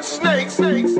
Snakes.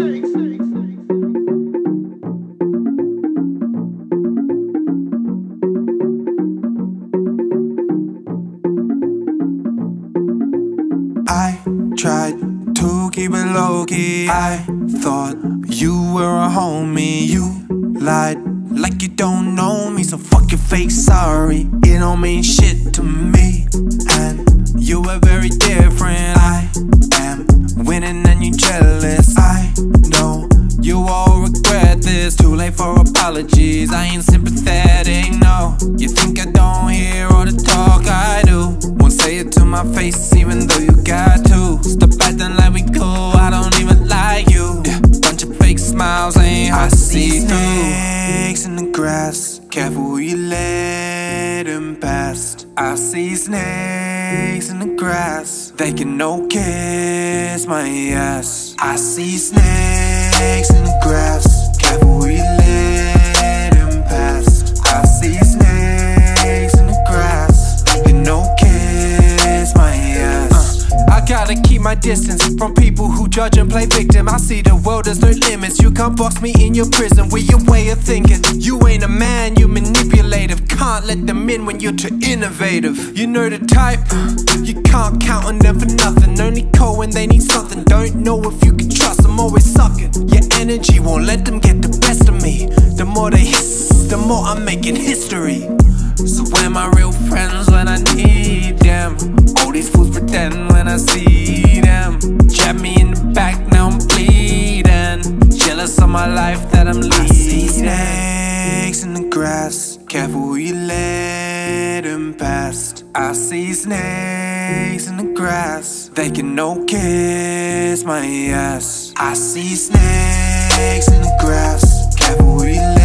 I tried to keep it low-key. I thought you were a homie. You lied like you don't know me, so fuck your fake sorry. It don't mean shit to me, and you were very different. I am winning and you jealous. I know you all regret this. Too late for apologies. I ain't sympathetic, no. You think I don't hear all the talk I do? Won't say it to my face even though you got to. Stop acting like we cool, I don't even like you. Yeah, bunch of fake smiles ain't how I see snakes in the grass. Careful who you let them past. I see snakes in the grass. They can no kiss my ass. I see snakes in the grass. Careful who you let them past. I see snakes in the grass. They can no kiss my ass. I gotta keep my distance from people who judge and play victim. I see the world, there's no limits. You can't box me in your prison with your way of thinking. You ain't a man, you manipulative. Can't let them in when you're too innovative. You know the type, you can't count on them for nothing. Only call when they need something. Don't know if you can trust them, always sucking. Your energy won't let them get the best of me. The more they hiss, the more I'm making history. So where my real friends when I need them? All these fools pretend when I see them. Jab me in the back, now I'm bleeding. Jealous of my life that I'm leading. I see snakes in the grass. Careful who you let them past. I see snakes in the grass. They can no kiss my ass. I see snakes in the grass. Careful who you let